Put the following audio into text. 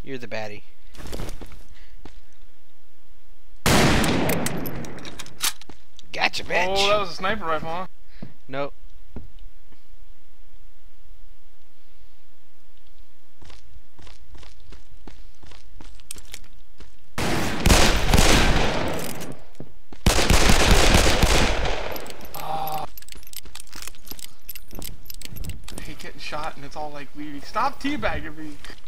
You're the baddie. Gotcha, bitch. Oh, that was a sniper rifle, huh? Nope. I hate getting shot and it's all like weedy. Stop teabagging me.